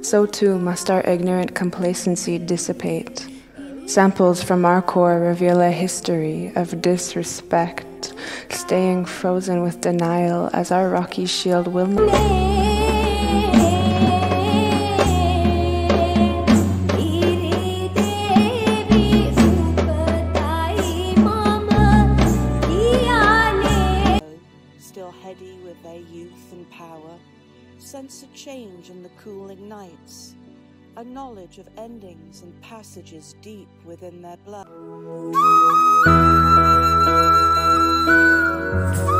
so too must our ignorant complacency dissipate. Samples from our core reveal a history of disrespect, staying frozen with denial as our rocky shield will not. Heady with their youth and power, sense a change in the cooling nights, a knowledge of endings and passages deep within their blood.